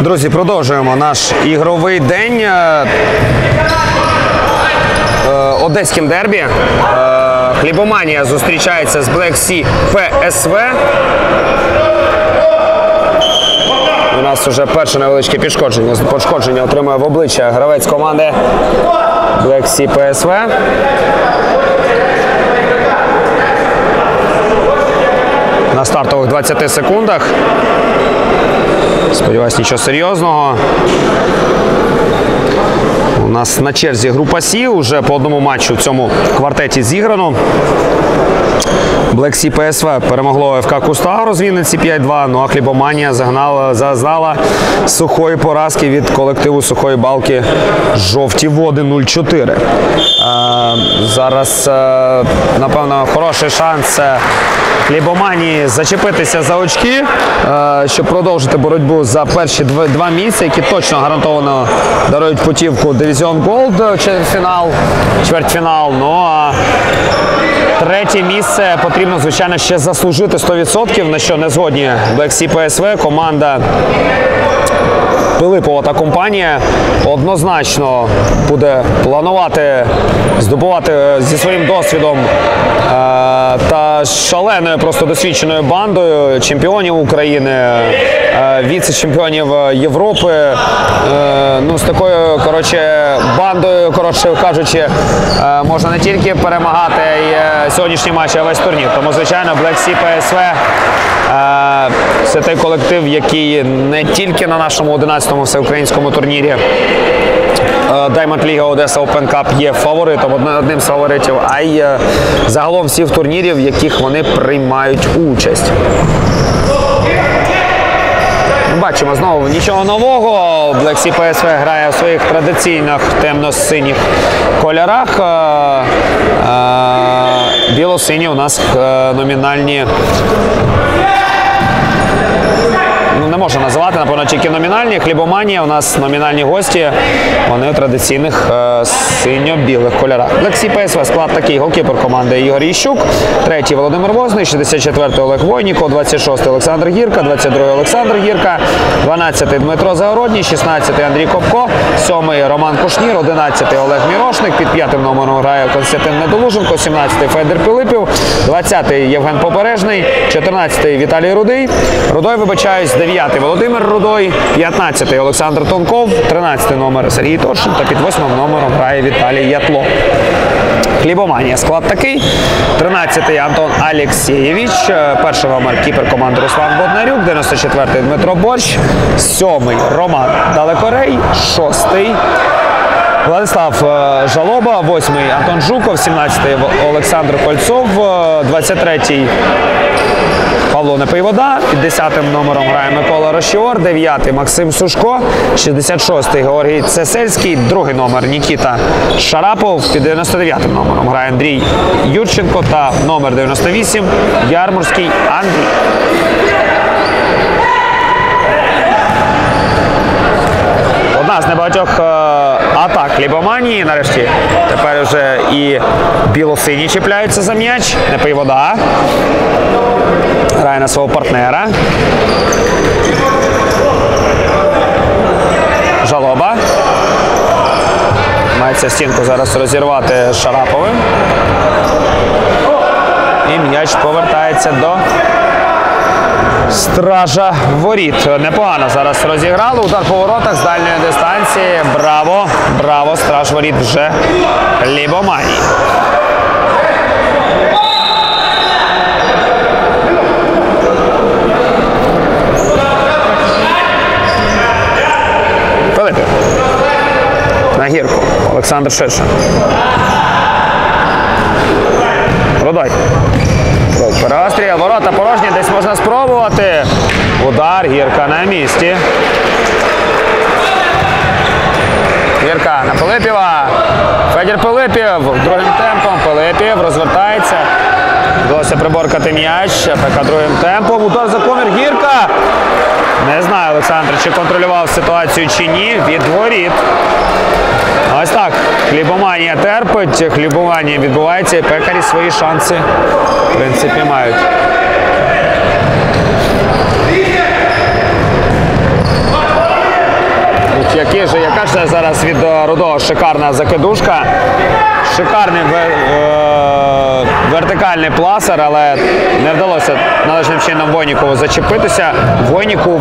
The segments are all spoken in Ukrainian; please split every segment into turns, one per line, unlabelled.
Друзі, продовжуємо наш ігровий день одеським дербі. Хлібоманія зустрічається з Black Sea PSV. У нас вже перше невеличке пошкодження отримує в обличчя гравець команди Black Sea PSV. На стартових 20 секундах. Сподіваюсь, нічого серйозного. У нас на черзі група Сі. Уже по одному матчу в цьому квартеті зіграно. Black Sea PSV перемогло ФК Кустагору з Вінниці 5-2, ну а Хлібоманія зазнала сухої поразки від колективу Сухої Балки Жовті Води 0-4. Зараз, напевно, хороший шанс Хлібоманії зачепитися за очки, щоб продовжити боротьбу за перші два місця, які точно гарантовано дарують путівку Division Gold чвертьфінал. Ну а третє місце потрібно, звичайно, ще заслужити 100%, на що не згодні Black Sea PSV. Команда Пилипова та компанія однозначно буде планувати здобувати зі своїм досвідом та шаленою просто досвідченою бандою чемпіонів України, віце-чемпіонів Європи. Ну, з такою, бандою, кажучи, можна не тільки перемагати сьогоднішній матч, а весь турнір. Тому, звичайно, Black Sea PSV це той колектив, який не тільки на нашому 11-му всеукраїнському турнірі Diamond League Odessa Open Cup є фаворитом, одним з фаворитів, а й загалом всіх турнірів, в яких вони приймають участь. Бачимо, знову нічого нового. Black Sea PSV грає в своїх традиційних темно-синіх кольорах. Біло-сині у нас номінальні. Не можна називати, напевно, тільки номінальні. Хлібоманія у нас номінальні гості. Вони у традиційних синьо-білих кольорах. Black Sea PSV склад такий: голкіпер команди Ігор Іщук, 3-й Володимир Возний, 64-й Олег Войніко, 26-й Олександр Гірка, 22-й Олександр Гірка, 12-й Дмитро Загородній, 16-й Андрій Копко, 7-й Роман Кушнір, 11-й Олег Мірошник, під 5-м номером грає Константин Недолуженко, 17-й Федір Пилипів, 20-й Євген Побережний, 14-й Віталій Рудий, 9-й Володимир Рудой, 15-й Олександр Тонков, 13-й номер Сергій Торшин та під 8-м номером грає Віталій Ятло. Хлібоманія склад такий: 13-й Антон Алєксєєвич, 1-й номер кіпер команди Руслан Боднарюк, 94-й Дмитро Борщ, 7-й Роман Далекорей, 6-й Владислав Жалоба, 8-й Антон Жуков, 17-й Олександр Кольцов, 23-й Павло Непойвода, під 10-м номером грає Микола Рощіор, 9-й Максим Сушко, 66-й Георгій Цесельський, 2-й номер Нікіта Шарапов, під 99-м номером грає Андрій Юрченко та номер 98 Ярмурський Андрій. Одна з небагатьох атак Хлібоманії. Нарешті тепер вже і біло-сині чіпляються за м'яч. Непойвода грає на свого партнера. Жалоба. Мається стінку зараз розірвати Шараповим. І м'яч повертається до стража воріт. Непогано зараз розіграли. Удар по воротах з дальньої дистанції. Браво! Браво! Страж воріт вже Хлібоманії. Пилипів. На Гірку. Олександр Ширшин. Рудой. Переостріл, ворота порожні, десь можна спробувати. Удар, Гірка на місці. Гірка на Пилипєва. Федір Пилипів другим темпом. Пилипів розвертається. Вдалося приборкати м'яч. ПК другим темпом. Удар за комір. Гірка. Не знаю, Олександр, чи контролював ситуацію, чи ні. Від воріт. Ось так. Хлібоманія терпить, Хлібоманія відбувається, і пекарі свої шанси, в принципі, мають. Яка ж зараз від Рудого шикарна закидушка. Шикарний вертикальний пласер, але не вдалося належним чином Войнікову зачепитися. Войніков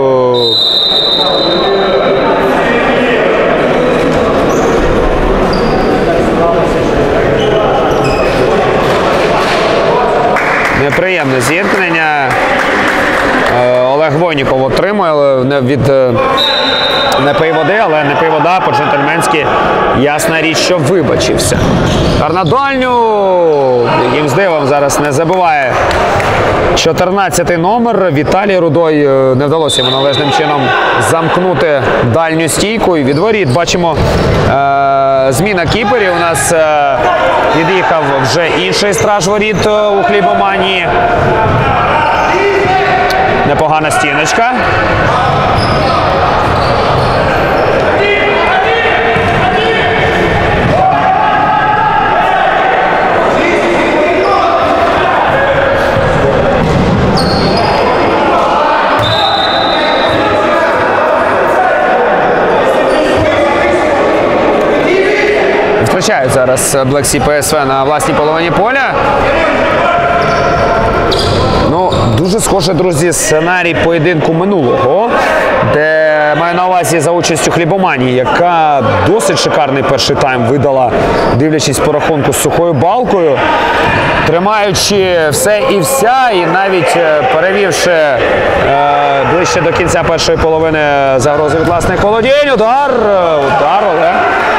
неприємне зіткнення. Олег Войніков отримує від не пий води, але не пий вода, по-джентльменськи ясна річ, що вибачився. На дальню, яким здивом зараз не забуває 14-й номер. Віталій Рудой не вдалося йому належним чином замкнути дальню стійку. І від воріт бачимо зміна кіперів. У нас від'їхав вже інший страж воріт у Хлібоманії. Непогана стіночка. Втрачають зараз Black Sea PSV на власній половині поля. Ну, дуже схоже, друзі, сценарій поєдинку минулого, де маю на увазі за участю Хлібоманії, яка досить шикарний перший тайм видала, дивлячись по рахунку з Сухою Балкою, тримаючи все і вся, і навіть перевівши ближче до кінця першої половини загрозу від власних володінь. Удар, але...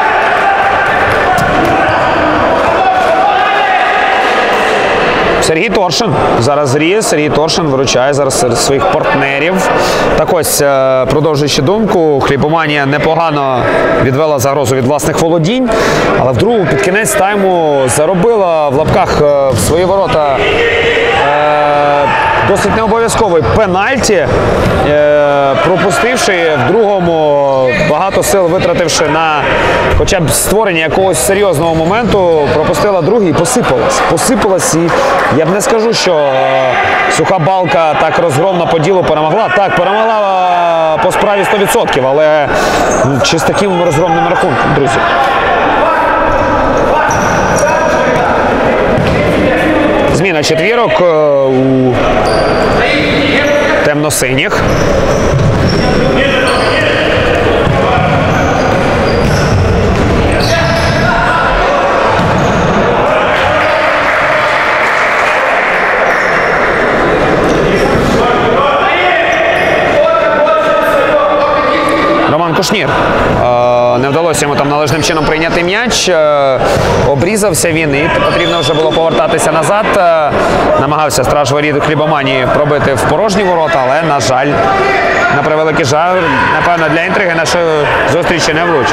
Сергій Торшин зараз зріє. Сергій Торшин виручає зараз серед своїх партнерів. Так ось, продовжуючи думку, Хлібоманія непогано відвела загрозу від власних володінь, але в другому під кінець тайму заробила в лапках в свої ворота досить необов'язковий пенальті, пропустивши в другому, багато сил витративши на хоча б створення якогось серйозного моменту, пропустила другий і посипалась. Посипалась, і я б не скажу, що Суха Балка так розгромно по ділу перемогла. Так, перемогла по справі 100%, але чи з таким розгромним рахунком, друзі. Зміна четвірок у темно-синіх. Роман Кушнір. Не вдалося йому там належним чином прийняти м'яч. Обрізався він і потрібно вже було повертатися назад. Намагався страж воріт Хлібоманії пробити в порожні ворота, але, на жаль, на превеликий жаль, напевно, для інтриги нашої зустрічі не влучив.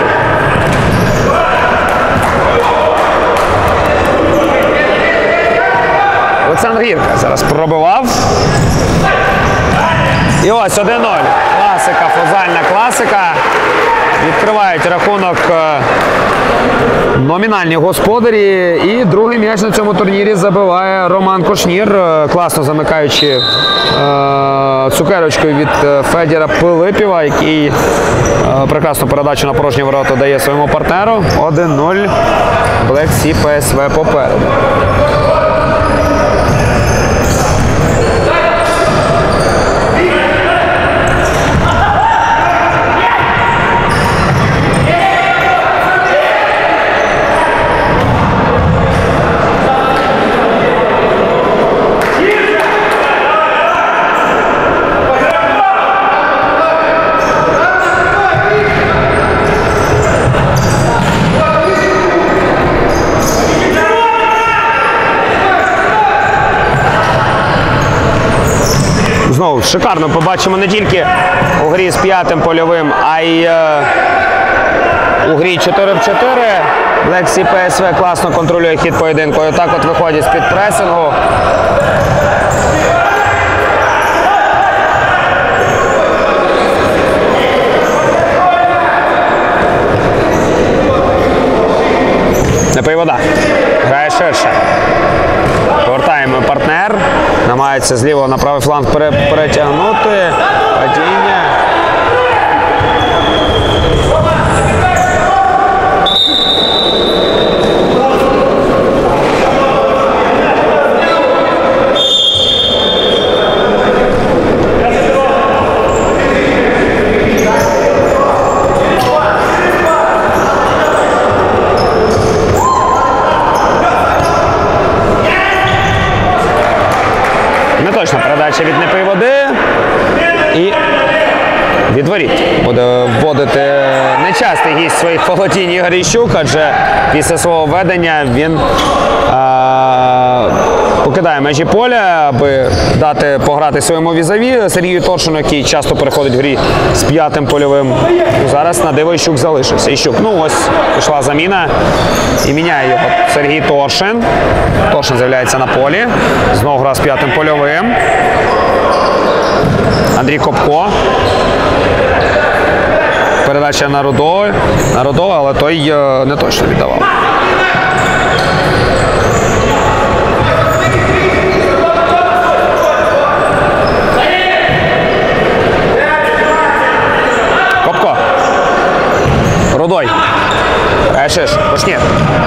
Олександр Гірка зараз пробивав. І ось 1-0. Класика, фузальна класика. Відкривають рахунок номінальні господарі. І другий м'яч на цьому турнірі забиває Роман Кушнір, класно замикаючи цукерочкою від Федіра Пилипєва, який прекрасну передачу на порожні ворота дає своєму партнеру. 1-0. Black Sea PSV попереду. Знову шикарно побачимо не тільки у грі з п'ятим польовим, а й у грі 4-4. Black Sea PSV класно контролює хід поєдинку. І отак от виходять з-під пресингу. Не пий вода. Грає ширше. Повертаємо партнер. Намагається з лівого на правий фланг перетягнути. Падіння. Неточна передача від Непиводи. І від воріт буде вводити нечастий гість своїх володінь Ігор Іщук, адже після свого введення він покидає межі поля, аби дати пограти своєму візаві Сергію Торшину, який часто переходить в грі з п'ятим польовим. Зараз на диво Іщук залишився. Іщук, ну ось пішла заміна і міняє його Сергій Торшин. Торшин з'являється на полі, знову гра з п'ятим польовим. Андрій Копко. Передача на Рудо, але той не точно віддавав. Копко. Рудой. Ешиш. Кушнір.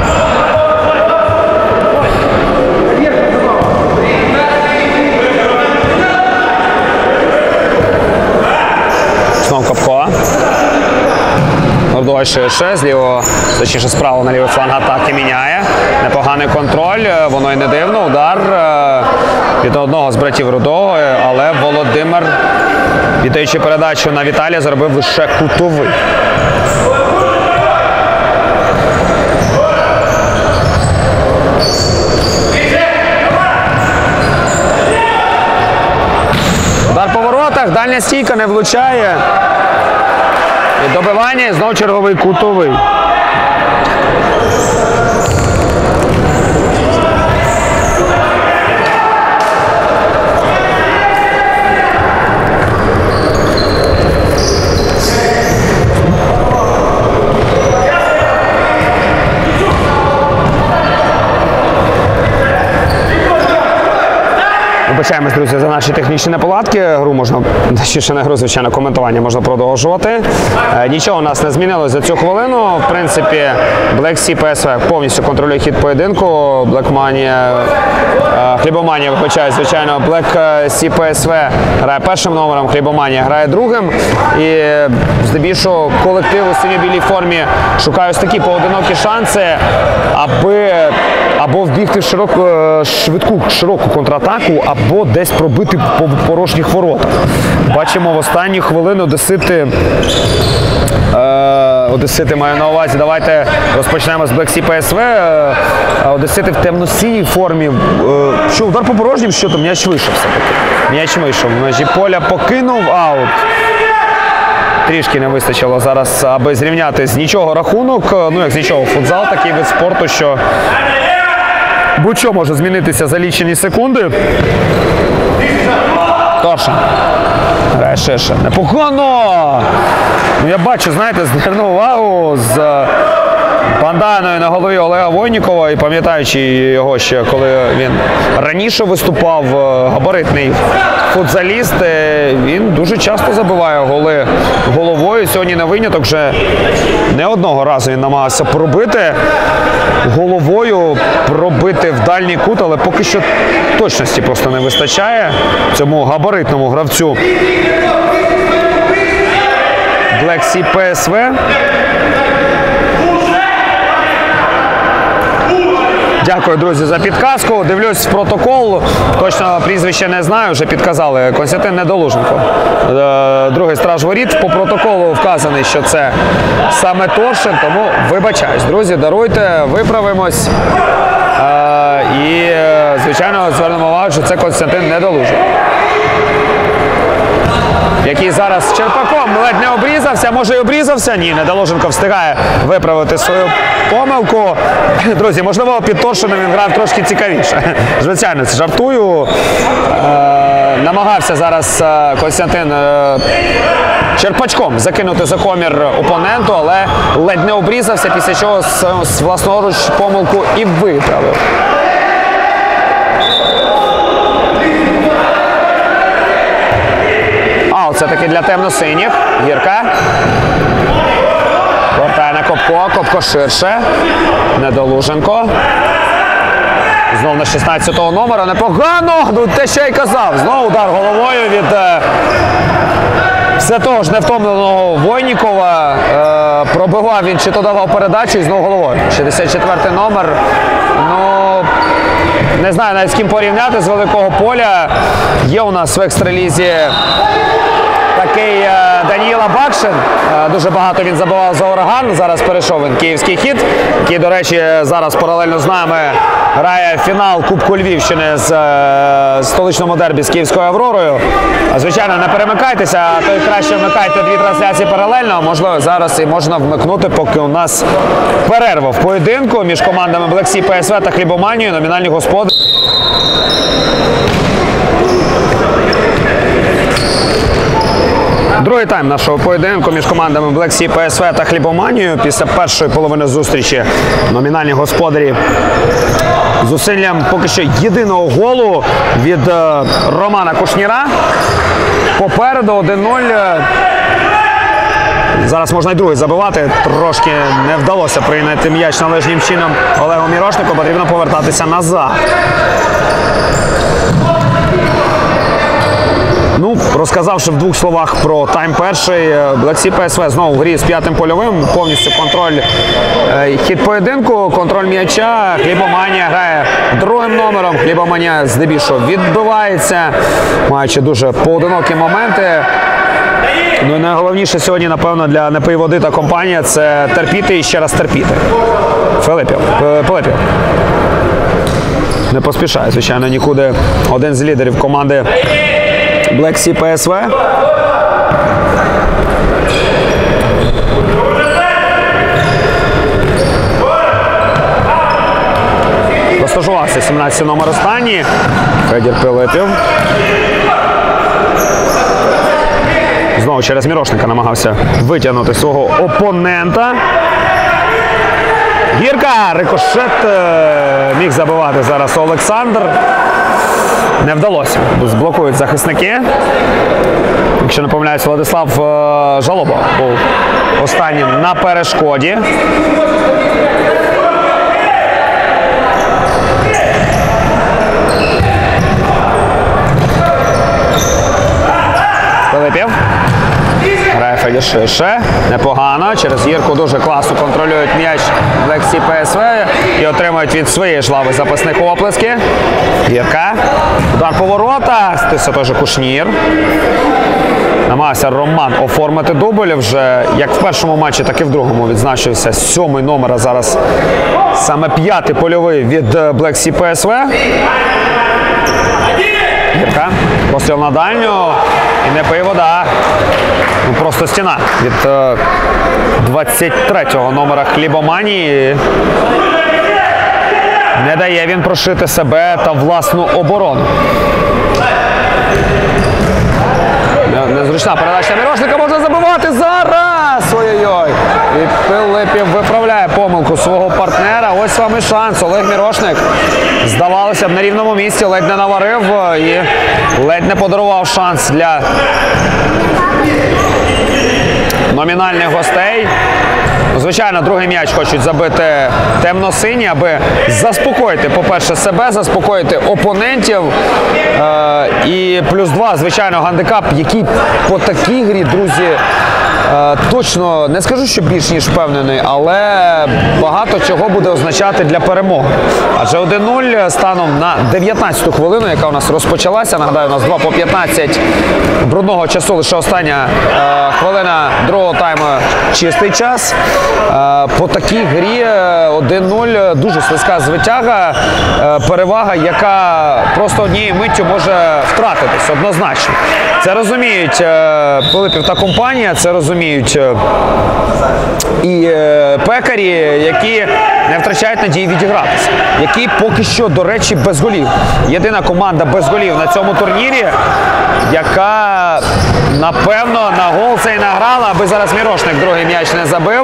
Знов Копко. Рудой ширше, з лівого, точніше справа на лівий фланг атаки міняє. Непоганий контроль, воно й не дивно. Удар від одного з братів Рудого, але Володимир, віддаючи передачу на Віталія, зробив лише кутовий. Удар по воротах, дальня стійка не влучає. І добивання, і знов черговий кутовий. Вибачаємось, друзі, за наші технічні неполадки. Гру можна, ще не гру, звичайно, коментування можна продовжувати. Нічого у нас не змінилось за цю хвилину. В принципі, Black Sea PSV повністю контролює хід поєдинку. Хлібоманія, вибачаю, звичайно, Black Sea PSV грає першим номером, Хлібоманія грає другим. І здебільшого колектив у синьо-білій формі шукає ось такі поодинокі шанси, аби або вбігти в широку контратаку, або десь пробити по порожніх воротах. Бачимо в останню хвилину Одесити маю на увазі. Давайте розпочнемо з Black Sea PSV. Одесити в темно-синій формі. Що, удар по порожнім? Що там? М'яч вийшов все-таки. М'яч вийшов. Межі поля покинув, аут. Трішки не вистачило зараз, аби зрівняти з нічого рахунок. Ну, як з нічого, футзал такий вид спорту, що будь-що може змінитися за лічені секунди. Торшин. Грає ширше. Непогано! Ну, я бачу, знаєте, звернув увагу з банданою на голові Олега Войнікова, і пам'ятаючи його ще, коли він раніше виступав, габаритний футзаліст, він дуже часто забиває голи головою. Сьогодні не виняток, вже не одного разу він намагався пробити головою, пробити в дальній кут, але поки що точності просто не вистачає цьому габаритному гравцю Black Sea PSV. Дякую, друзі, за підказку. Дивлюсь в протокол. Точно прізвище не знаю, вже підказали. Константин Недолуженко. Другий страж воріт. По протоколу вказаний, що це саме Торшин, тому вибачаюсь. Друзі, даруйте, виправимось. І, звичайно, звернемо увагу, що це Константин Недолуженко, який зараз черпаком ледь не обрізався, може і обрізався. Ні, Недоложенко встигає виправити свою помилку. Друзі, можливо, під Торшином він грав трошки цікавіше. Звичайно, жартую. Намагався зараз Костянтин черпачком закинути за комір опоненту, але ледь не обрізався, після чого з власноруч помилку і виправив. Це таки для темно-синіх. Гірка. Повертає на Копко. Копко ширше. Недолуженко. Знову на 16-го номера. Непогано! Ну, те, що я й казав. Знову удар головою від все того ж невтомленого Войнікова. Пробивав він, чи то давав передачу, і знову головою. 64-й номер. Ну, не знаю навіть з ким порівняти з великого поля. Є у нас в екстралізі такий Даніїла Бакшин. Дуже багато він забивав за Ураган. Зараз перейшов він Київський Хід, який, до речі, зараз паралельно з нами грає фінал Кубку Львівщини з столичному дербі з Київською Авророю. Звичайно, не перемикайтеся, а то й краще вмикайте дві трансляції паралельно. Можливо, зараз і можна вмикнути, поки у нас перерва в поєдинку між командами Black Sea PSV та Хлібоманією, номінальні господарі. Другий тайм нашого поєдинку між командами Black Sea PSV та Хлібоманією. Після першої половини зустрічі номінальні господарі зусиллям поки що єдиного голу від Романа Кушніра. Попереду 1-0. Зараз можна й другий забивати. Трошки не вдалося прийняти м'яч належним чином Олегу Мірошнику. Потрібно повертатися назад. Ну, розказавши в двох словах про тайм перший, Black Sea PSV знову в грі з п'ятим польовим, повністю контроль хід поєдинку, контроль м'яча. Хлібоманія грає другим номером, Хлібоманія здебільшого відбивається, маючи дуже поодинокі моменти. Ну і найголовніше сьогодні, напевно, для «Напий води» та компанія – це терпіти і ще раз терпіти. Пилипів. Не поспішає, звичайно, нікуди один з лідерів команди Black Sea PSV. Розташувався 17 номер останній. Федір Пилипів. Знову через Мірошника намагався витягнути свого опонента. Гірка, рикошет, міг забивати зараз Олександр. Не вдалося. Блокують захисники. Якщо не помиляюсь, Владислав Жалоба був останнім на перешкоді. Пилипів. Грає Федір ширше. Непогано. Через Гірку дуже класно контролюють м'яч Black Sea PSV і отримують від своєї ж лави запасних оплески. Гірка. Удар по воротах. Стисся теж Кушнір. Намагався Роман оформити дубль. Вже як в першому матчі, так і в другому відзначився 7-й номер, а зараз саме 5-й польовий від Black Sea PSV. Гірка. Постріл на дальню. І Напий вода. Ну, просто стіна від 23-го номера Хлібоманії. Не дає він прошити себе та власну оборону. Незручна передача Мірошника, можна забивати зараз! Ой-ой-ой! І Пилипів виправляє помилку свого партнера. Ось вам і шанс. Олег Мірошник, здавалося б, на рівному місці, ледь не наварив і ледь не подарував шанс для номінальних гостей. Звичайно, другий м'яч хочуть забити темно-сині, аби заспокоїти, по-перше, себе, заспокоїти опонентів. І плюс 2, звичайно, гандикап, який по такій грі, друзі, точно, не скажу, що більш ніж впевнений, але багато чого буде означати для перемоги. Адже 1-0 станом на 19-ту хвилину, яка у нас розпочалася. Нагадаю, у нас 2 по 15 брудного часу, лише остання хвилина другого тайму чистий час. По такій грі 1-0 дуже слизька звитяга, перевага, яка просто однією миттю може втратитись однозначно. Це розуміють Пилипів та компанія, це розуміють і пекарі, які не втрачають надії відігратися, які поки що, до речі, без голів. Єдина команда без голів на цьому турнірі, яка, напевно, на гол цей награла, аби зараз Мірошник другий м'яч не забив.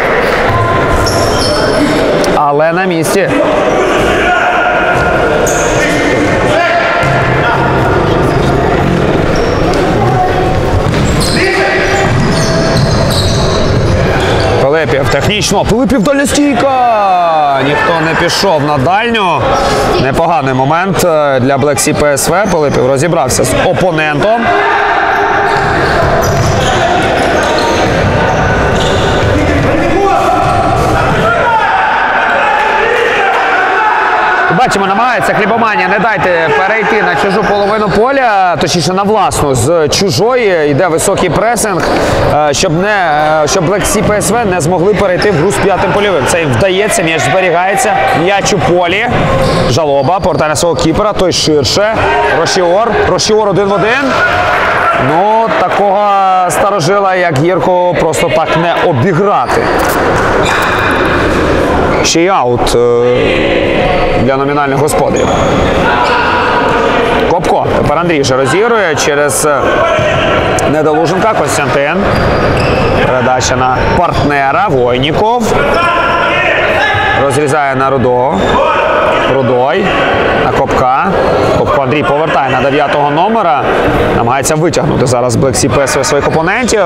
Але на місці. Пилипів технічно. Пилипів дальня стійка! Ніхто не пішов на дальню. Непоганий момент для Black Sea PSV. Пилипів розібрався з опонентом. бачимо, намагається Хлібоманія, не дайте перейти на чужу половину поля, точніше на власну, з чужої, йде високий пресинг, щоб Black Sea PSV не змогли перейти в гру з п'ятим польовим. Це їм вдається, м'яч зберігається, м'яч у полі, Жалоба, повертає на свого кіпера, той ширше, Рошіор 1 в 1. Ну, такого старожила, як Гірко, просто так не обіграти. Ще й аут для номінальних господарів. Копко. Тепер Андрій вже розігрує через Недолуженка. Костянтин. Передача на партнера. Войніков. Розрізає на Рудого. Рудой. На Копка. Копко Андрій повертає на 9-го номера. Намагається витягнути зараз Black Sea PSV своїх опонентів.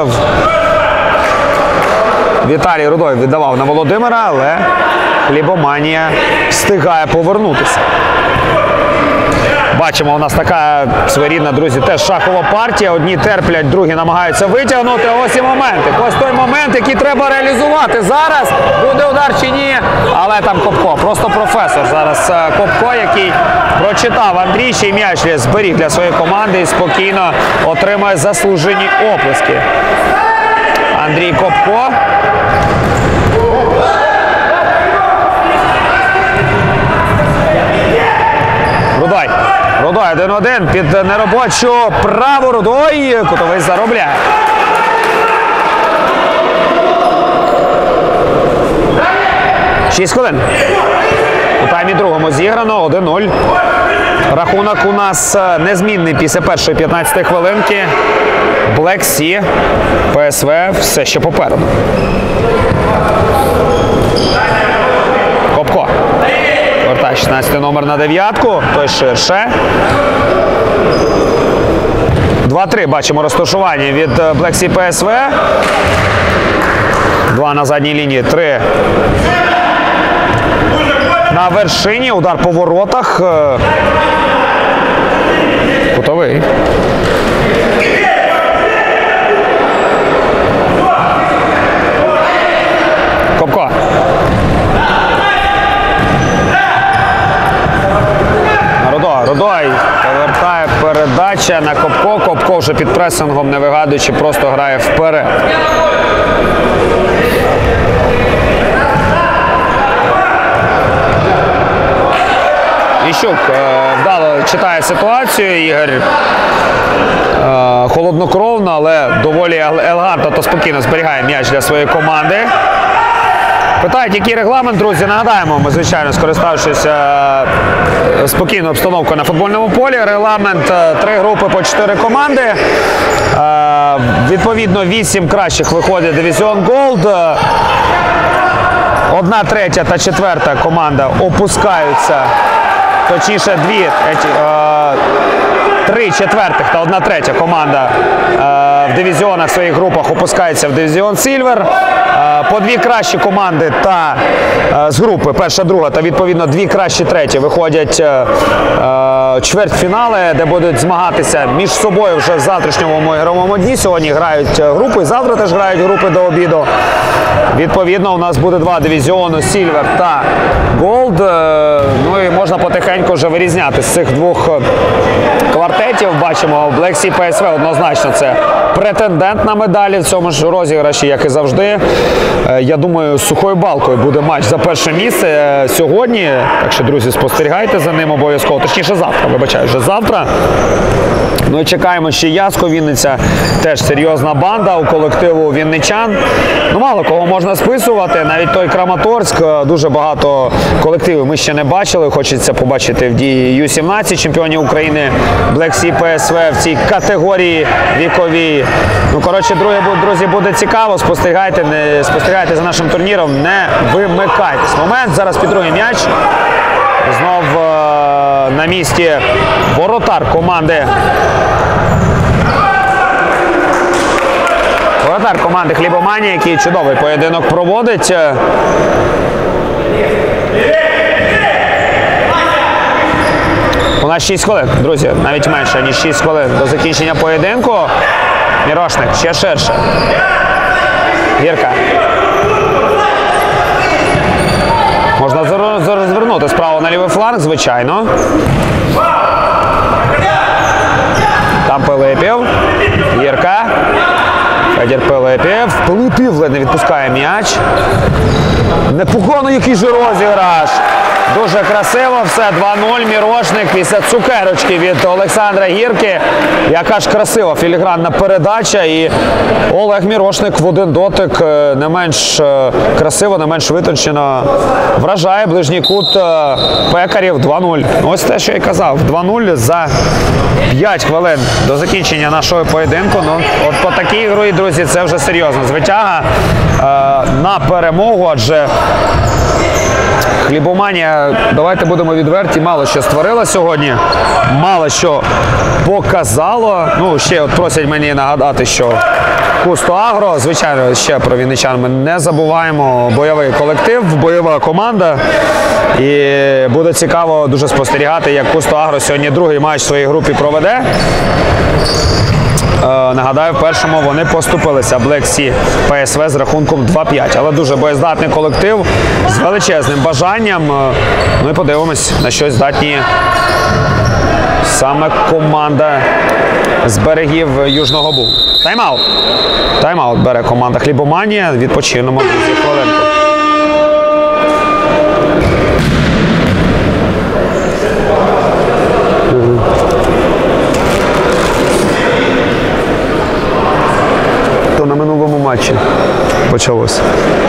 Віталій Рудой віддавав на Володимира, але Хлібоманія встигає повернутися. Бачимо, у нас така своєрідна, друзі, теж шахова партія. Одні терплять, другі намагаються витягнути. Ось і моменти. Ось той момент, який треба реалізувати. Зараз буде удар чи ні. Але там Копко, просто професор. Зараз Копко, який прочитав Андрій, ще й м'яч зберіг для своєї команди і спокійно отримає заслужені оплески. Андрій Копко. Рудой 1-1 під неробочу праву Рудой. Кутовий заробляє. Шість хвилин. У таймі другому зіграно 1-0. Рахунок у нас незмінний після першої 15 хвилинки. Black Sea PSV все ще попереду. Копко. Вертає 16 номер на 9-ку. Той ширше. 2-3 бачимо розташування від Black Sea PSV. 2 на задній лінії, 3 на вершині. Удар по воротах. Кутовий. Копко. Рудой повертає передача на Копко. Копко вже під пресингом, не вигадуючи, просто грає вперед. Іщук вдало читає ситуацію. Ігор холоднокровно, але доволі елегантно та спокійно зберігає м'яч для своєї команди. Питають, який регламент, друзі, нагадаємо, ми, звичайно, скориставшись спокійною обстановкою на футбольному полі. Регламент 3 групи по 4 команди. Відповідно, 8 кращих виходить Division Gold. 1/3 та 4 команда опускаються, точніше 3 четвертих та 1/3 команда в дивізіонах в своїх групах опускається в дивізіон Сільвер. По 2 кращі команди та з групи, перша, друга, та відповідно 2 кращі треті виходять чвертьфінали, де будуть змагатися між собою вже в завтрашньому ігровому дні. Сьогодні грають групи, завтра теж грають групи до обіду. Відповідно, у нас буде 2 дивізіони Сільвер та Голд. Ну і можна потихеньку вже вирізняти з цих 2 квартетів. Бачимо, Black Sea PSV однозначно це претендент на медалі в цьому ж розіграші, як і завжди. Я думаю, з сухою балкою буде матч за перше місце сьогодні. Так що, друзі, спостерігайте за ним обов'язково. Точніше, завтра, вибачаю, вже завтра. Ну і чекаємо ще Яско, Вінниця. Теж серйозна банда у колективу вінничан. Ну, мало кого можна списувати. Навіть той Краматорськ, дуже багато колективів ми ще не бачили. Хочеться побачити в дії Ю-17 чемпіонів України Black Sea PSV в цій категорії віковій. Ну, коротше, друзі, буде цікаво. Спостерігайте за нашим турніром, не вимикайтесь. Момент, зараз під другий м'яч. Знов на місці воротар команди. Воротар команди Хлібоманія, який чудовий поєдинок проводить. У нас 6 хвилин, друзі, навіть менше, ніж 6 хвилин до закінчення поєдинку. Мірошник ще ширше. Гірка. Можна розвернути розвернути справа на лівий фланг, звичайно. Там Пилипів. Гірка. Федір Пилипів. Пилипів ледь не відпускає м'яч. Непогано, який же розіграш. Дуже красиво все. 2-0. Мірошник після цукерочки від Олександра Гірки. Яка ж красива філігранна передача. І Олег Мірошник в один дотик не менш красиво, не менш витончено вражає ближній кут Пекарів. 2-0. Ось те, що я казав. 2-0 за 5 хвилин до закінчення нашого поєдинку. Ну, от по такій грі, друзі, це вже серйозна звитяга на перемогу, адже Хлібоманія, давайте будемо відверті, мало що створила сьогодні, мало що показало. Ну, ще от просять мені нагадати, що Кусто Агро, звичайно, ще про вінничан ми не забуваємо. Бойовий колектив, бойова команда. І буде цікаво дуже спостерігати, як Кусто Агро сьогодні другий матч в своїй групі проведе. Нагадаю, в першому вони поступилися Black Sea ПСВ з рахунком 2-5. Але дуже боєздатний колектив з величезним бажанням. Ну і подивимось, на щось здатні саме команда з берегів Южного Бугу. Тайм-аут. Тайм-аут бере команда Хлібоманія. Відпочинемо за хвилинку. На минулому матчі почалося.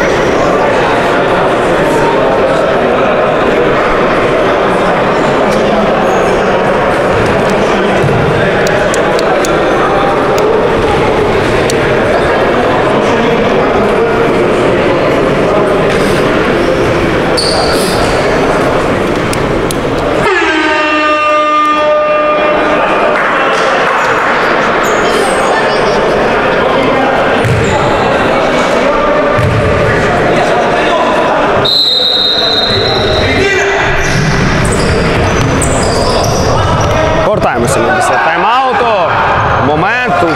Повертаємося після тайм-ауту. Момент тут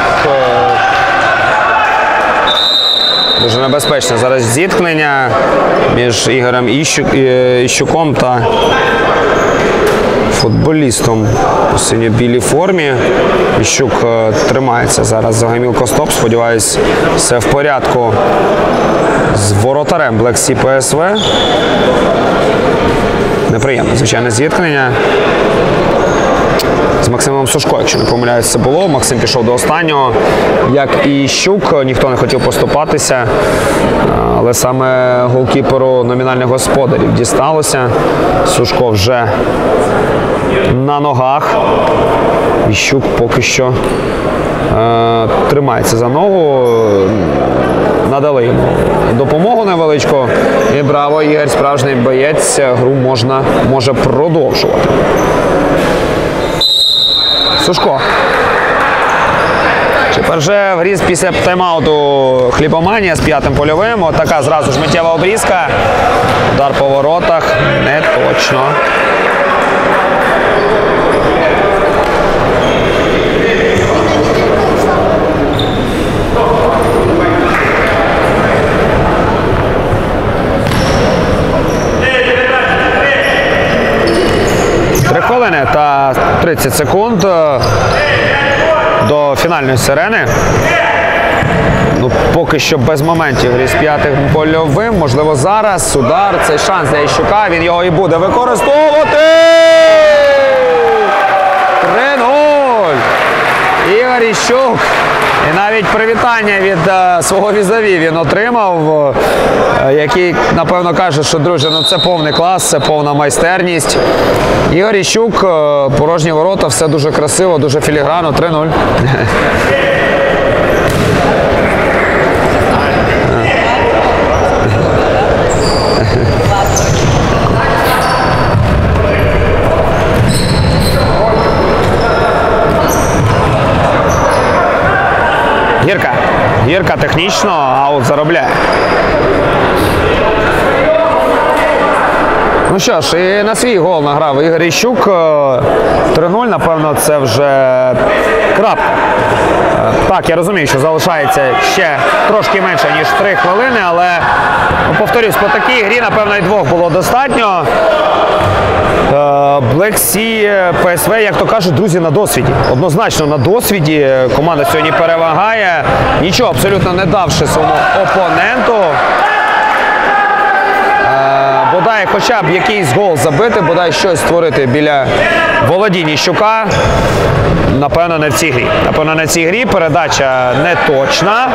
дуже небезпечне зараз зіткнення між Ігорем Іщуком та футболістом у синьо-білій формі. Іщук тримається зараз за гамілко стоп. Сподіваюсь, все в порядку з воротарем Black Sea ПСВ. Неприємне, звичайне, зіткнення. З Максимом Сушко, якщо не помиляюсь, це було. Максим пішов до останнього, як і Щук. Ніхто не хотів поступатися, але саме голкіперу номінальних господарів дісталося. Сушко вже на ногах. І Щук поки що тримається за ногу. Надали йому допомогу невеличку. І браво, Ігор, справжній боєць. Гру може продовжувати. Сушко. Тепер вже в грі після тайм-ауту Хлібоманія з 5-м польовим. От така зразу ж миттєва обрізка. Удар по воротах. Не точно. Хвилини та 30 секунд до фінальної сирени. Ну, поки що без моментів грі з 5-м польовим. Можливо, зараз удар. Цей шанс для Іщука. Він його і буде використовувати. 3-0. Ігор Іщук. І навіть привітання від свого візаві він отримав, який, напевно, каже, що, друже, ну це повний клас, це повна майстерність. Ігор Іщук, порожні ворота, все дуже красиво, дуже філігранно, 3-0. Гірка технічно, аут заробляє. Ну що ж, і на свій гол награв Ігор Іщук. 3-0, напевно, це вже Крапка. Так, я розумію, що залишається ще трошки менше, ніж 3 хвилини, але, повторюсь, по такій грі, напевно, і 2 було достатньо. Black Sea PSV, як то кажуть, друзі, на досвіді. Однозначно на досвіді. Команда сьогодні перевагає, нічого абсолютно не давши своєму опоненту. Бодай хоча б якийсь гол забити, бодай щось створити біля володінь Іщука. Напевно, не в цій грі. Напевно, не в цій грі. Передача не точна.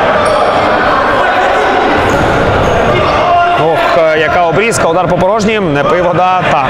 Ох, яка обрізка, удар по порожнім, не пий вода, так.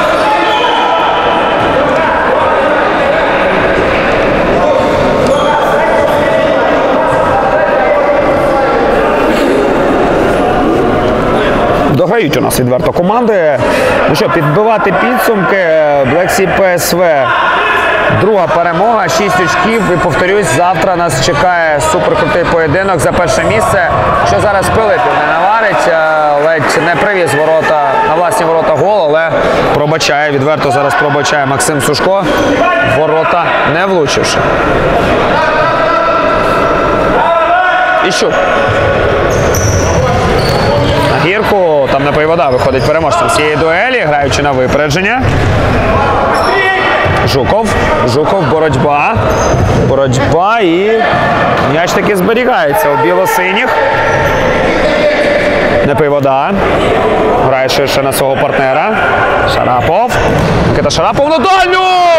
Дограють у нас відверто команди. Ну що, підбивати підсумки. Black Sea PSV. Друга перемога, 6 очків. І повторюсь, завтра нас чекає суперкрутий поєдинок за перше місце. Що зараз Пилипів не наварить, ледь не привіз ворота, на власні ворота гол, але пробачає, відверто зараз пробачає Максим Сушко. Ворота не влучивши. Іщук. На гірку, там Непоєвода виходить переможцем з цієї дуелі, граючи на випередження. Жуков, боротьба і м'яч таки зберігається у білосиніх. Непоєвода грає ширше на свого партнера. Шарапов. Микита Шарапов на дальню!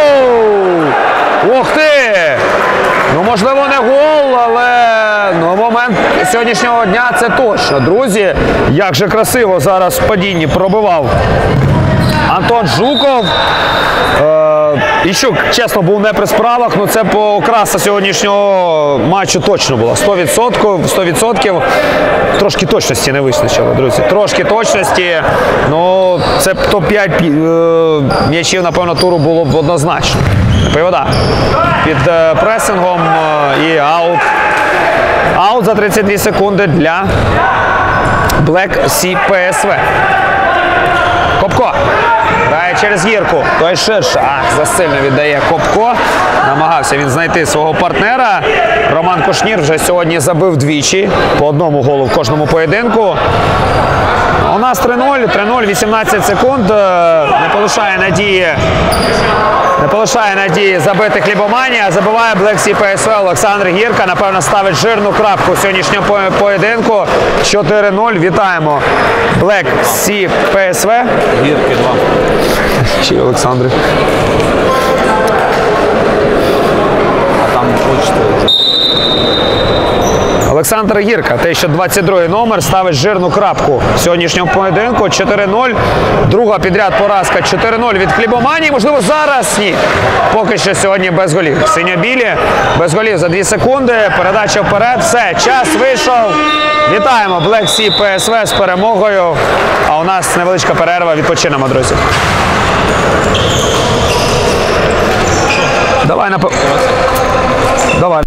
Ух ти! Ну, можливо, не гол, але момент сьогоднішнього дня це точно. Друзі, як же красиво зараз в падінні пробивав Антон Жуков. Іщук, чесно, був не при справах, але це по окраса сьогоднішнього матчу точно було. 100%. Трошки точності не вистачило, друзі. Трошки точності. Ну, це топ-5 м'ячів, напевно, туру було б однозначно. Непоєвода під пресингом і аут. Аут за 32 секунди для Black Sea PSV. Копко. Грає через гірку. Той ширше. Засильно віддає Копко. Намагався він знайти свого партнера. Роман Кушнір вже сьогодні забив двічі. По одному голу в кожному поєдинку. У нас 3-0, 18 секунд. Не полишає надії забити Хлібоманія. Забиває Black Sea PSV Олександр Гірка. Напевно, ставить жирну крапку в сьогоднішньому поєдинку. 4-0. Вітаємо Black Sea PSV.
Гірки 2.
Чи Олександр.
А там почти.
Олександр Гірка, те, що 22-й номер, ставить жирну крапку в сьогоднішньому поєдинку. 4-0. Друга підряд поразка. 4-0 від Хлібоманії. Можливо, зараз ні. Поки що сьогодні без голів. Синьо-білі. Без голів за 2 секунди. Передача вперед. Все, час вийшов. Вітаємо Black Sea PSV з перемогою. А у нас невеличка перерва. Відпочинемо, друзі. Давай.